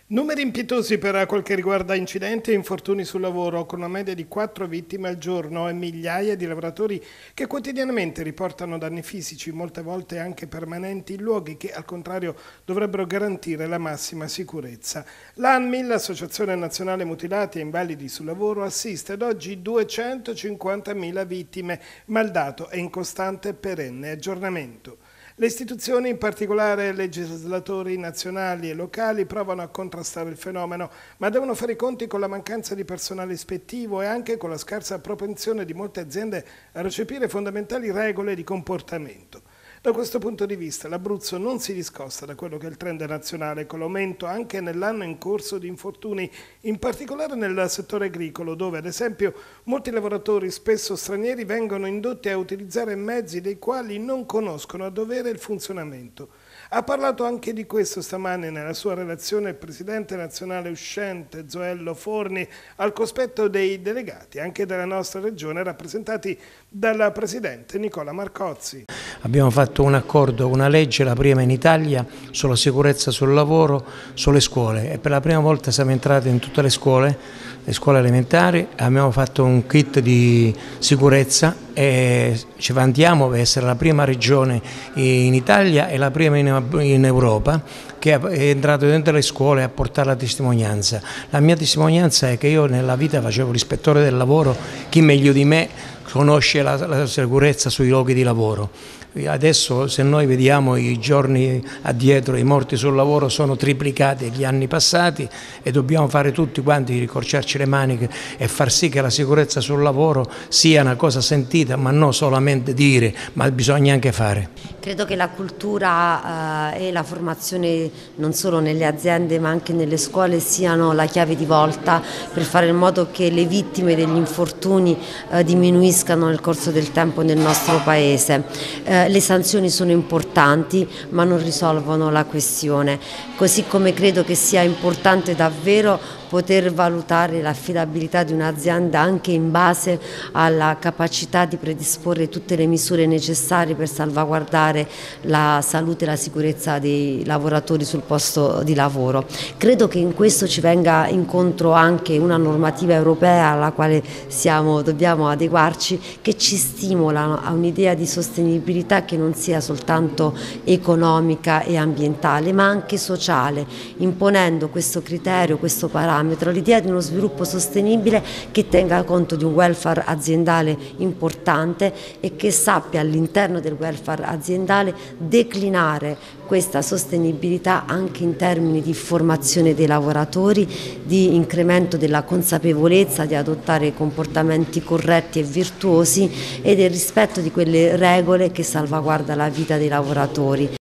Numeri impietosi per quel che riguarda incidenti e infortuni sul lavoro, con una media di 4 vittime al giorno e migliaia di lavoratori che quotidianamente riportano danni fisici, molte volte anche permanenti, in luoghi che al contrario dovrebbero garantire la massima sicurezza. L'ANMI, l'Associazione Nazionale Mutilati e Invalidi sul Lavoro, assiste ad oggi 250.000 vittime, ma il dato è in costante e perenne aggiornamento. Le istituzioni, in particolare legislatori nazionali e locali, provano a contrastare il fenomeno, ma devono fare i conti con la mancanza di personale ispettivo e anche con la scarsa propensione di molte aziende a recepire fondamentali regole di comportamento. Da questo punto di vista l'Abruzzo non si discosta da quello che è il trend nazionale, con l'aumento anche nell'anno in corso di infortuni, in particolare nel settore agricolo, dove ad esempio molti lavoratori, spesso stranieri, vengono indotti a utilizzare mezzi dei quali non conoscono a dovere il funzionamento. Ha parlato anche di questo stamane nella sua relazione il presidente nazionale uscente Zoello Forni al cospetto dei delegati, anche della nostra regione, rappresentati dal presidente Nicola Marcozzi. Abbiamo fatto un accordo, una legge, la prima in Italia, sulla sicurezza sul lavoro, sulle scuole, e per la prima volta siamo entrati in tutte le scuole elementari, abbiamo fatto un kit di sicurezza e ci vantiamo per essere la prima regione in Italia e la prima in Europa che è entrato dentro le scuole a portare la testimonianza. La mia testimonianza è che io nella vita facevo l'ispettore del lavoro, chi meglio di me conosce la sicurezza sui luoghi di lavoro. Adesso se noi vediamo i giorni addietro, i morti sul lavoro sono triplicati gli anni passati e dobbiamo fare tutti quanti, ricorciarci le maniche e far sì che la sicurezza sul lavoro sia una cosa sentita, ma non solamente dire, ma bisogna anche fare. Credo che la cultura e la formazione non solo nelle aziende ma anche nelle scuole siano la chiave di volta per fare in modo che le vittime degli infortuni diminuiscano nel corso del tempo nel nostro Paese. Le sanzioni sono importanti ma non risolvono la questione, così come credo che sia importante davvero poter valutare l'affidabilità di un'azienda anche in base alla capacità di predisporre tutte le misure necessarie per salvaguardare la salute e la sicurezza dei lavoratori sul posto di lavoro. Credo che in questo ci venga incontro anche una normativa europea alla quale dobbiamo adeguarci, che ci stimola a un'idea di sostenibilità che non sia soltanto economica e ambientale ma anche sociale, imponendo questo criterio, questo parametro, l'idea di uno sviluppo sostenibile che tenga conto di un welfare aziendale importante e che sappia all'interno del welfare aziendale declinare questa sostenibilità anche in termini di formazione dei lavoratori, di incremento della consapevolezza di adottare comportamenti corretti e virtuosi e del rispetto di quelle regole che salvaguarda la vita dei lavoratori.